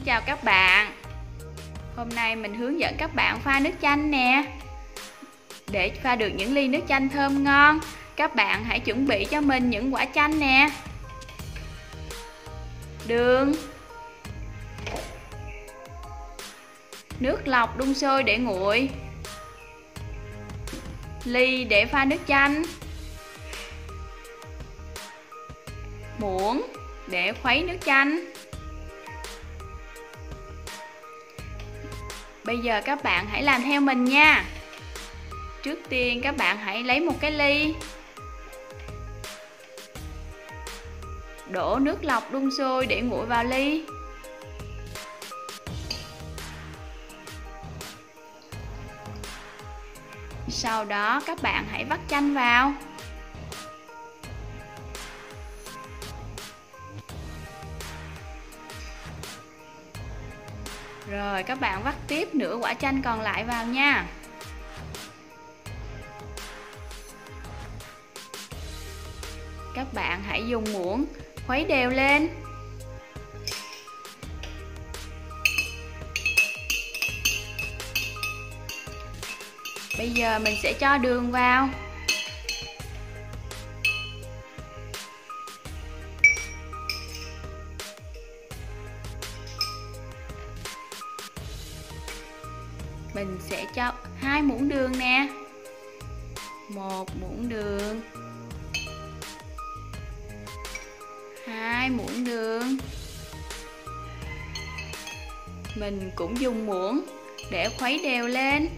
chào các bạn. Hôm nay mình hướng dẫn các bạn pha nước chanh nè. Để pha được những ly nước chanh thơm ngon, các bạn hãy chuẩn bị cho mình những quả chanh nè, đường, nước lọc đun sôi để nguội, ly để pha nước chanh, muỗng để khuấy nước chanh. Bây giờ các bạn hãy làm theo mình nha. Trước tiên các bạn hãy lấy một cái ly, đổ nước lọc đun sôi để nguội vào ly. Sau đó các bạn hãy vắt chanh vào. Rồi các bạn vắt tiếp nửa quả chanh còn lại vào nha. Các bạn hãy dùng muỗng khuấy đều lên. Bây giờ mình sẽ cho đường vào. Mình sẽ cho 2 muỗng đường nè. 1 muỗng đường, 2 muỗng đường. Mình cũng dùng muỗng để khuấy đều lên.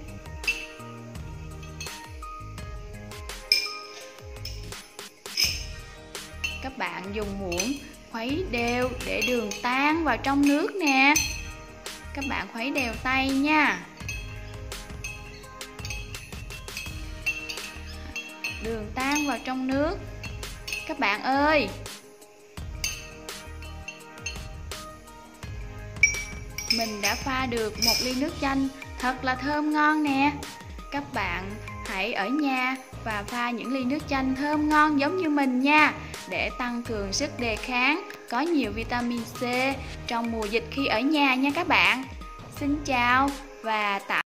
Các bạn dùng muỗng khuấy đều để đường tan vào trong nước nè. Các bạn khuấy đều tay nha. Đường tan vào trong nước. Các bạn ơi, mình đã pha được một ly nước chanh thật là thơm ngon nè. Các bạn hãy ở nhà và pha những ly nước chanh thơm ngon giống như mình nha, để tăng cường sức đề kháng, có nhiều vitamin C trong mùa dịch khi ở nhà nha các bạn. Xin chào và tạm